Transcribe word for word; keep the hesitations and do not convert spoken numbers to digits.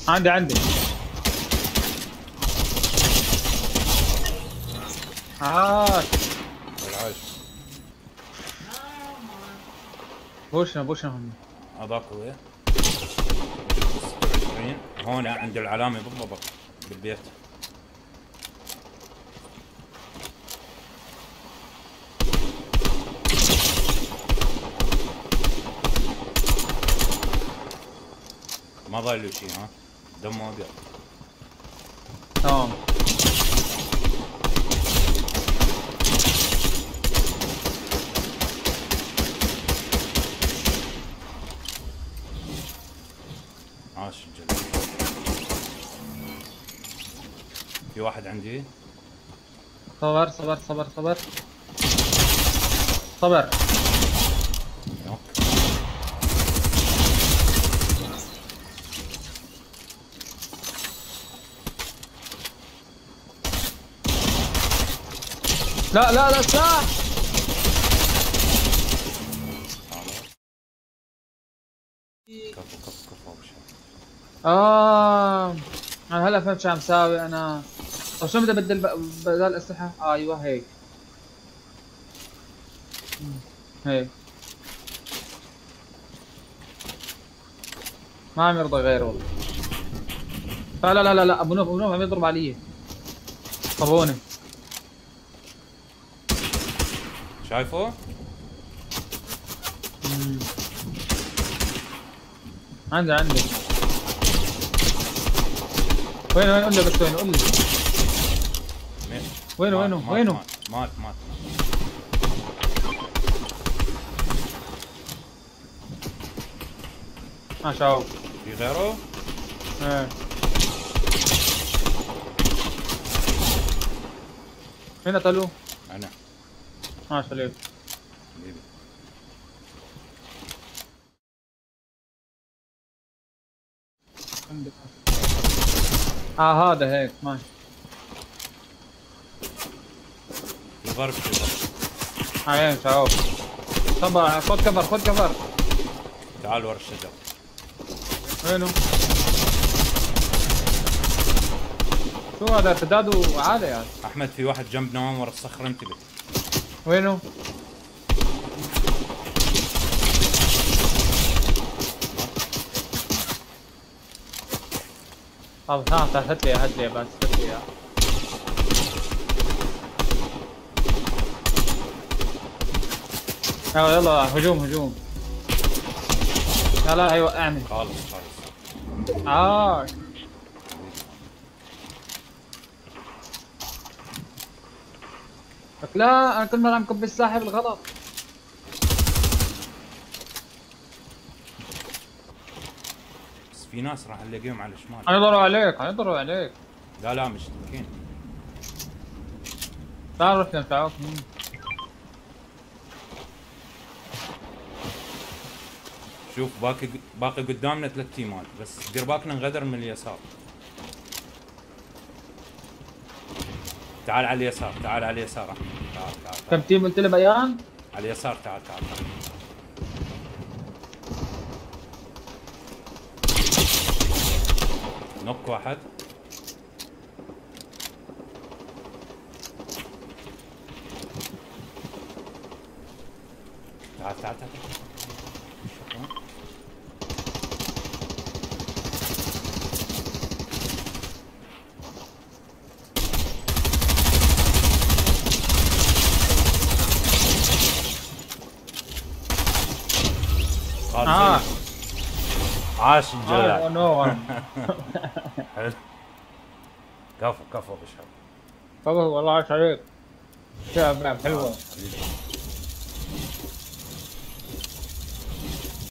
عندي عندي عاش. العاش. بوشنا بوشنا هم. هذاك هو عشرين هون عند العلامة بالضبط بالبيت. ما ضايل له شيء ها، دمه ابيض. تمام. عاش الجد. في واحد عندي. صبر صبر صبر صبر صبر. نوك. لا لا لا سلاح. كفو كفو كفو ابو شهاب. اه انا هلا فهمت شو عم ساوي انا. طيب شو بدي ابدل بدل الاسلحه؟ آه ايوه هيك هيك. ما عم يرضى غير والله. لا لا لا لا ابو نوف ابو نوف عم يضرب علي. طبوني. شايفه؟ مم. عندي عندي. وين وين قول لي بس وين قول لي. وينه وينه وينه؟ مات مات مات. ما شاء الله. في غيره؟ ايه. مين قتلوه؟ انا. ما شاء الله. حبيبي. عندك. اه هذا هيك ماشي. في ضرب في ضرب. عين شاوف. صبر خذ كفر خذ كفر. تعال ورا الشجر. وينه؟ شو هذا ارتداد عالي يعني. احمد في واحد جنبنا وين ورا الصخره، انتبه. وينه؟ طب ها هات لي هات لي بس هات لي اياه. يلا يلا هجوم هجوم. لا لا هيوقعني. خالص خالص. اه لك لا انا كل مرة عم كب الساحب الغلط. بس في ناس راح نلاقيهم على الشمال. حيضروا عليك حيضروا عليك. لا لا مشتركين. تعال روح تعال. شوف باقي باقي قدامنا ثلاث تيمات، بس دير بالك نغدر من اليسار. تعال على اليسار تعال على اليسار احمد. تعال تعال, تعال. كم تيم قلت لي بيان؟ على اليسار تعال تعال تعال. نوك واحد. تعال تعال تعال. اه عاش الجلال. نو حلو. كفو كفو ابو شهاب. والله عاش عليك. شباب حلوه. حبيبي.